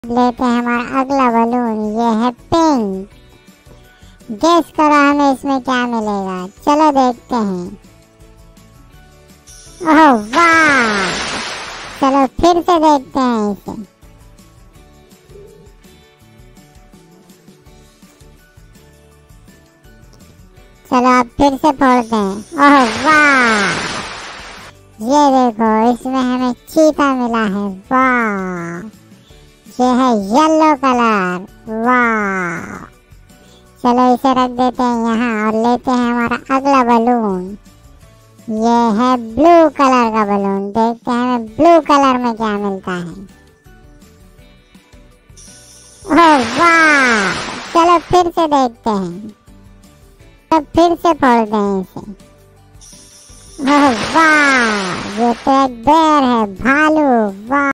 लेते हैं हमारा अगला बलून। ये है पिंक। गेस करो हमें इसमें क्या मिलेगा। चलो देखते हैं। ओह वाह! चलो फिर से देखते हैं इसे। चलो अब फिर से फोड़ते हैं। ओह वाह! ये देखो इसमें हमें चीता मिला है। वाह! ये है येलो कलर। वाह! चलो इसे रख देते हैं यहाँ और लेते हैं हमारा अगला बलून। ये है ब्लू कलर का बलून। देखते हैं हमें ब्लू कलर में क्या मिलता है। ओह वाह! चलो फिर से देखते हैं। तो फिर से फोड़ दें इसे। ओह वाह! ये तो एक बेर है, भालू। वाह!